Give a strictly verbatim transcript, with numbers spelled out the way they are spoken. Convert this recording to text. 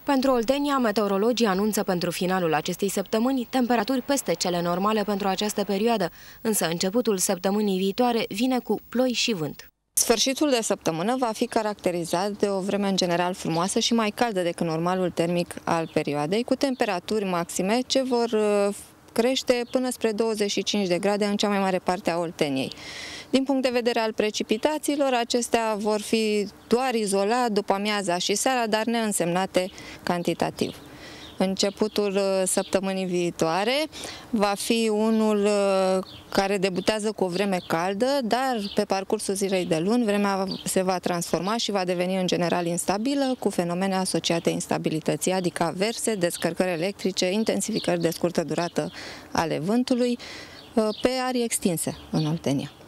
Pentru Oltenia, meteorologii anunță pentru finalul acestei săptămâni temperaturi peste cele normale pentru această perioadă, însă începutul săptămânii viitoare vine cu ploi și vânt. Sfârșitul de săptămână va fi caracterizat de o vreme în general frumoasă și mai caldă decât normalul termic al perioadei, cu temperaturi maxime ce vor crește până spre douăzeci și cinci de grade în cea mai mare parte a Olteniei. Din punct de vedere al precipitațiilor, acestea vor fi doar izolat după amiaza și seara, dar neînsemnate cantitativ. Începutul săptămânii viitoare va fi unul care debutează cu o vreme caldă, dar pe parcursul zilei de luni vremea se va transforma și va deveni în general instabilă, cu fenomene asociate instabilității, adică averse, descărcări electrice, intensificări de scurtă durată ale vântului pe arii extinse în Oltenia.